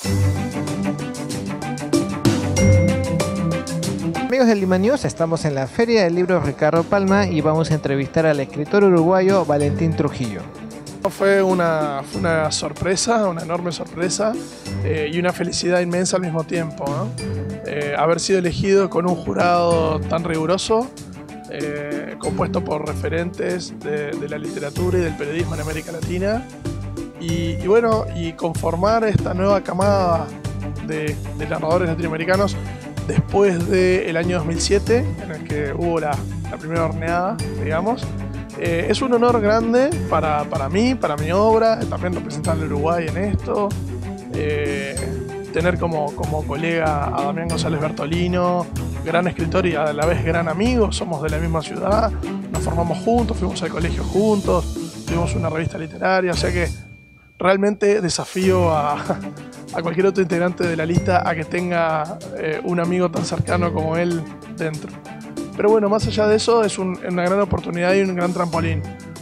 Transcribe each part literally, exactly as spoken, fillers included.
Amigos de Lima News, estamos en la Feria del Libro Ricardo Palma y vamos a entrevistar al escritor uruguayo Valentín Trujillo. Fue una, fue una sorpresa, una enorme sorpresa eh, y una felicidad inmensa al mismo tiempo, ¿no? Eh, haber sido elegido con un jurado tan riguroso, eh, compuesto por referentes de, de la literatura y del periodismo en América Latina, y, y bueno, y conformar esta nueva camada de, de narradores latinoamericanos después del año dos mil siete, en el que hubo la, la primera horneada, digamos. Eh, es un honor grande para, para mí, para mi obra, también representar al Uruguay en esto. Eh, tener como, como colega a Damián González Bertolino, gran escritor y a la vez gran amigo, somos de la misma ciudad, nos formamos juntos, fuimos al colegio juntos, tuvimos una revista literaria, o sea que realmente desafío a, a cualquier otro integrante de la lista a que tenga eh, un amigo tan cercano como él dentro. Pero bueno, más allá de eso, es un, una gran oportunidad y un gran trampolín,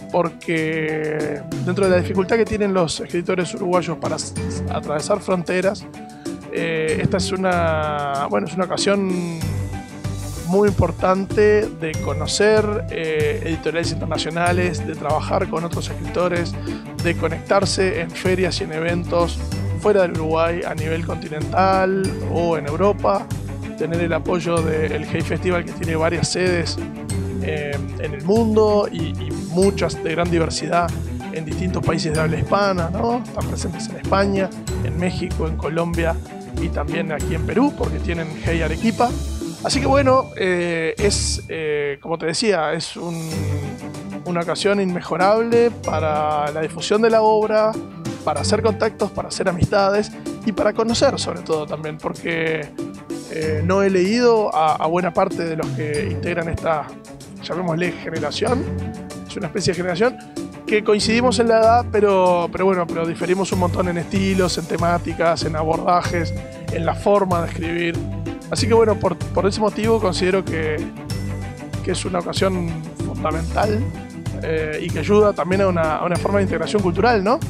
porque dentro de la dificultad que tienen los escritores uruguayos para atravesar fronteras, eh, esta es una, bueno, es una ocasión muy importante de conocer eh, editoriales internacionales, de trabajar con otros escritores, de conectarse en ferias y en eventos fuera del Uruguay a nivel continental o en Europa, tener el apoyo del Hey Festival, que tiene varias sedes eh, en el mundo y, y muchas de gran diversidad en distintos países de habla hispana, ¿no? Están presentes en España, en México, en Colombia y también aquí en Perú, porque tienen Hey Arequipa. Así que bueno, eh, es, eh, como te decía, es un, una ocasión inmejorable para la difusión de la obra, para hacer contactos, para hacer amistades y para conocer sobre todo también, porque eh, no he leído a, a buena parte de los que integran esta, llamémosle, generación. Es una especie de generación que coincidimos en la edad, pero, pero bueno, pero diferimos un montón en estilos, en temáticas, en abordajes, en la forma de escribir. Así que bueno, por, por ese motivo considero que, que es una ocasión fundamental eh, y que ayuda también a una, a una forma de integración cultural, ¿no?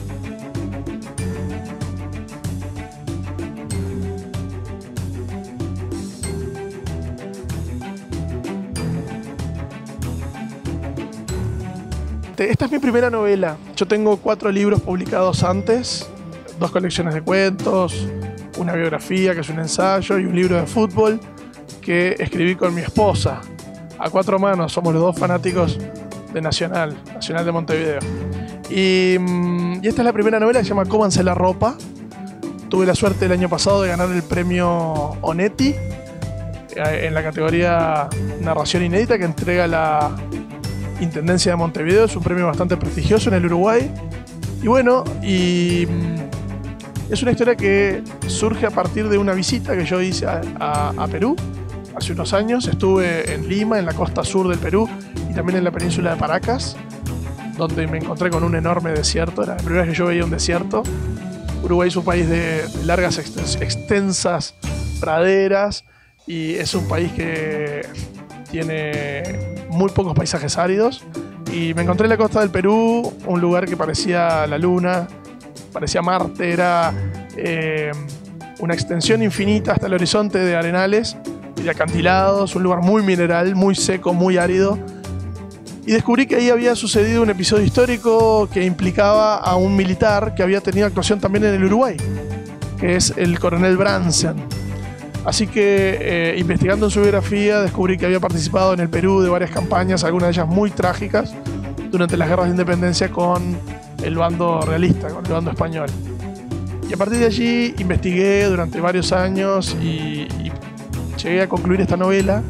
Esta es mi primera novela. Yo tengo cuatro libros publicados antes, dos colecciones de cuentos, una biografía que es un ensayo y un libro de fútbol que escribí con mi esposa. A cuatro manos, somos los dos fanáticos de Nacional, Nacional de Montevideo. Y, y esta es la primera novela que se llama Cómanse la ropa. Tuve la suerte el año pasado de ganar el premio Onetti en la categoría Narración Inédita que entrega la Intendencia de Montevideo. Es un premio bastante prestigioso en el Uruguay. Y bueno, y es una historia que surge a partir de una visita que yo hice a, a, a Perú hace unos años. Estuve en Lima, en la costa sur del Perú, y también en la península de Paracas, donde me encontré con un enorme desierto. Era la primera vez que yo veía un desierto. Uruguay es un país de, de largas, extensas praderas, y es un país que tiene muy pocos paisajes áridos. Y me encontré en la costa del Perú, un lugar que parecía la luna, parecía Marte, era eh, una extensión infinita hasta el horizonte de arenales y de acantilados, un lugar muy mineral, muy seco, muy árido. Y descubrí que ahí había sucedido un episodio histórico que implicaba a un militar que había tenido actuación también en el Uruguay, que es el coronel Brandsen. Así que, eh, investigando en su biografía, descubrí que había participado en el Perú de varias campañas, algunas de ellas muy trágicas, durante las guerras de independencia con el bando realista, con el bando español. Y a partir de allí investigué durante varios años y, y llegué a concluir esta novela,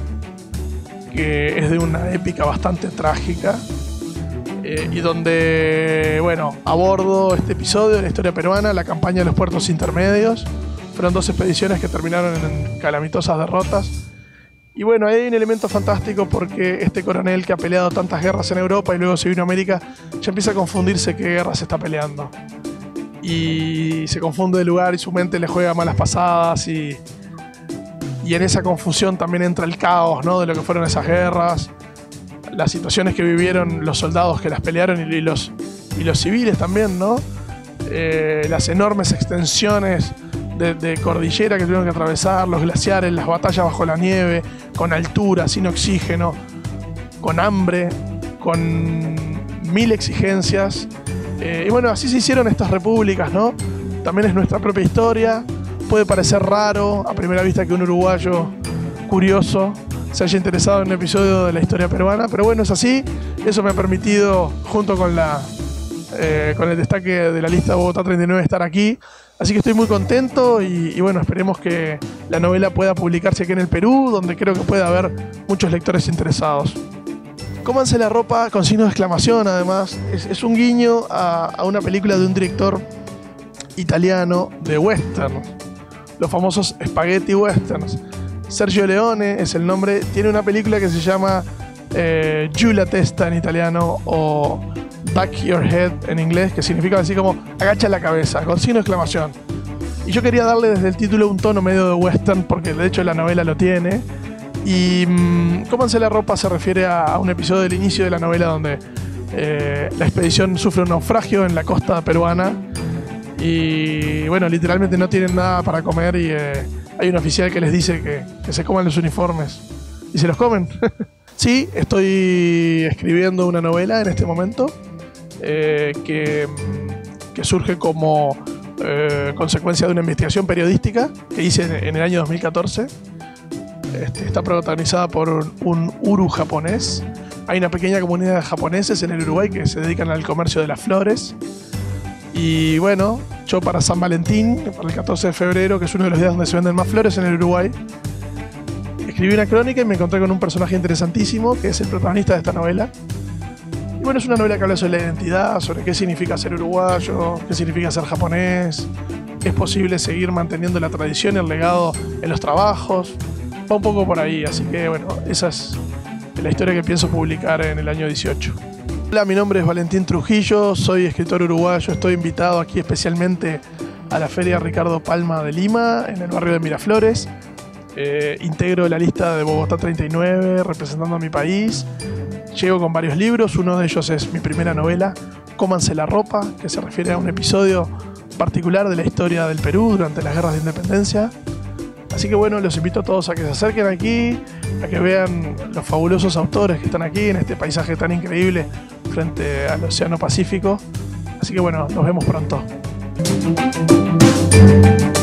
que es de una épica bastante trágica, eh, y donde, bueno, abordo este episodio de la historia peruana, la campaña de los puertos intermedios. Fueron dos expediciones que terminaron en calamitosas derrotas. Y bueno, hay un elemento fantástico porque este coronel que ha peleado tantas guerras en Europa y luego se vino a América, ya empieza a confundirse qué guerra se está peleando. Y se confunde de lugar y su mente le juega malas pasadas, y, y en esa confusión también entra el caos, ¿no?, de lo que fueron esas guerras, las situaciones que vivieron los soldados que las pelearon y los, y los civiles también, ¿no? Eh, las enormes extensiones de, de cordillera que tuvieron que atravesar, los glaciares, las batallas bajo la nieve, con altura, sin oxígeno, con hambre, con mil exigencias. Eh, y bueno, así se hicieron estas repúblicas, ¿no? También es nuestra propia historia. Puede parecer raro a primera vista que un uruguayo curioso se haya interesado en un episodio de la historia peruana, pero bueno, es así. Eso me ha permitido, junto con, la, eh, con el destaque de la lista Bogotá treinta y nueve, estar aquí. Así que estoy muy contento y, y bueno, esperemos que la novela pueda publicarse aquí en el Perú, donde creo que puede haber muchos lectores interesados. Cómanse la ropa con signo de exclamación, además. Es, es un guiño a, a una película de un director italiano de westerns, los famosos spaghetti westerns. Sergio Leone es el nombre. Tiene una película que se llama eh, Giù la testa en italiano o Back Your Head en inglés, que significa así como agacha la cabeza, con signo de exclamación. Y yo quería darle desde el título un tono medio de western, porque de hecho la novela lo tiene. Y mmm, Cómanse la ropa se refiere a, a un episodio del inicio de la novela donde eh, la expedición sufre un naufragio en la costa peruana y bueno, literalmente no tienen nada para comer y eh, hay un oficial que les dice que, que se coman los uniformes y se los comen. Sí, estoy escribiendo una novela en este momento eh, que, que surge como eh, consecuencia de una investigación periodística que hice en, en el año dos mil catorce. Este, está protagonizada por un, un uru japonés. Hay una pequeña comunidad de japoneses en el Uruguay que se dedican al comercio de las flores. Y bueno, yo para San Valentín, para el catorce de febrero, que es uno de los días donde se venden más flores en el Uruguay, escribí una crónica y me encontré con un personaje interesantísimo, que es el protagonista de esta novela. Y bueno, es una novela que habla sobre la identidad, sobre qué significa ser uruguayo, qué significa ser japonés, es posible seguir manteniendo la tradición y el legado en los trabajos. Va un poco por ahí, así que bueno, esa es la historia que pienso publicar en el año dieciocho. Hola, mi nombre es Valentín Trujillo, soy escritor uruguayo, estoy invitado aquí especialmente a la Feria Ricardo Palma de Lima, en el barrio de Miraflores. Eh, integro la lista de Bogotá treinta y nueve, representando a mi país. Llego con varios libros, uno de ellos es mi primera novela, Cómanse la ropa, que se refiere a un episodio particular de la historia del Perú durante las guerras de independencia. Así que bueno, los invito a todos a que se acerquen aquí, a que vean los fabulosos autores que están aquí en este paisaje tan increíble frente al Océano Pacífico. Así que bueno, nos vemos pronto.